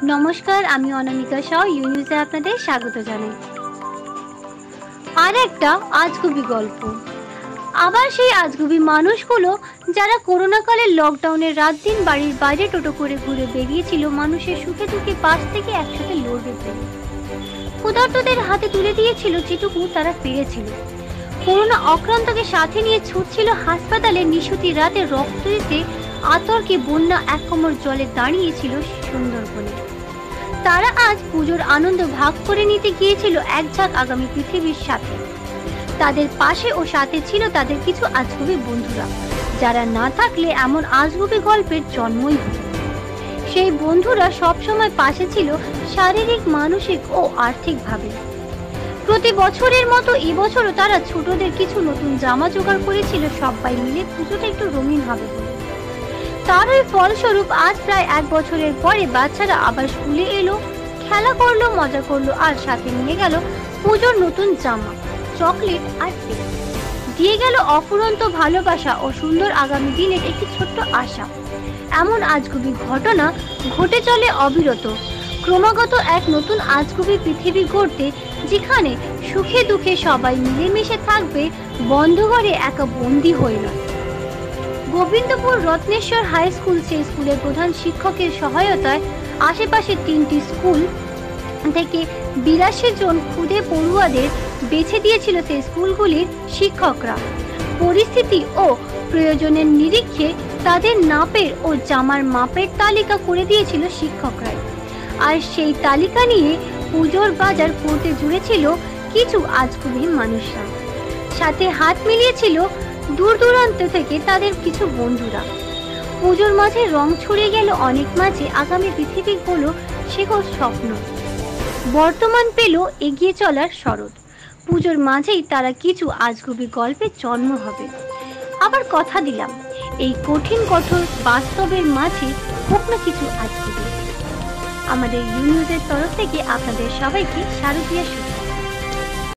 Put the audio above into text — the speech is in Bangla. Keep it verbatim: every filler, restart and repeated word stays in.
নমস্কার, আমি অনামিকা শাহ ইউনিউজে আপনাদের স্বাগত জানাই। আর একটা আজগুবি গল্প। আবার সেই আজগুবি মানুষগুলো যারা করোনাকালের লকডাউনের রাত দিন বাড়ির বাইরে টোটো করে ঘুরে বেরিয়েছিল মানুষের সুখে দুঃখে পাশ থেকে একসাথে লড়বে বলে। ক্ষুধার্তদের হাতে তুলে দিয়েছিল যেটুকু তারা পেরেছিল। করোনা আক্রান্তকে সাথে নিয়ে ছুটছিল হাসপাতালে নিশুতি রাতে রক্ত দিতে আতর্কে বন্যা এক কোমর জলে দাঁড়িয়েছিল সুন্দরবনে। তারা আজ পুজোর আনন্দ ভাগ করে নিতে গিয়েছিল এক ঝাঁক আগামী পৃথিবীর সাথে। তাদের পাশে ও সাথে ছিল তাদের কিছু আজগুবি বন্ধুরা, যারা না থাকলে এমন আজগুবি গল্পের জন্মই হতো। সেই বন্ধুরা সবসময় পাশে ছিল শারীরিক, মানসিক ও আর্থিকভাবে। প্রতি বছরের মতো এবছরও তারা ছোটদের কিছু নতুন জামা জোগাড় করেছিল সবাই মিলে পুজোটা একটু রঙিন হবে বলে। তারই ফলস্বরূপ আজ প্রায় এক বছরের পরে বাচ্চারা আবার স্কুলে এলো, খেলা করলো, মজা করলো আর সাথে নিয়ে গেল পুজোর নতুন জামা, চকলেট আর কেক। দিয়ে গেল অফুরন্ত ভালোবাসা ও সুন্দর আগামী দিনের একটি ছোট্ট আশা। এমন আজগুবি ঘটনা ঘটে চলে অবিরত, ক্রমাগত এক নতুন আজগুবি পৃথিবী গড়তে, যেখানে সুখে দুঃখে সবাই মিলেমিশে থাকবে, বন্ধ ঘরে একা বন্দি হয়ে নয়। গোবিন্দপুর রত্নেশ্বর হাই স্কুল সেই স্কুলের প্রধান শিক্ষকের সহায়তায় আশেপাশের তিনটি স্কুল থেকে বিরাশি জন ক্ষুদে পড়ুয়াদের বেছে দিয়েছিল সেই স্কুলগুলির শিক্ষকরা। পরিস্থিতি ও প্রয়োজনের নিরীক্ষে তাদের নাপের ও জামার মাপের তালিকা করে দিয়েছিল শিক্ষকরাই। আর সেই তালিকা নিয়ে পুজোর বাজার করতে জুড়েছিল কিছু আজগুবি মানুষরা। সাথে হাত মিলিয়েছিল দূর দূরান্ত থেকে তাদের কিছু বন্ধুরা। পুজোর মাঝে রং ছড়িয়ে গেল অনেক মাঝে আগামী পৃথিবী হলো শেখর স্বপ্ন, বর্তমান পেল এগিয়ে চলার শরৎ। পুজোর মাঝেই তারা কিছু আজগুবি গল্পের জন্ম হবে। আবার কথা দিলাম, এই কঠিন কঠোর বাস্তবের মাঝে হোক না কিছু আজগুবি। আমাদের ইউনিউজের তরফ থেকে আপনাদের সবাইকে শারদীয়া শুভ।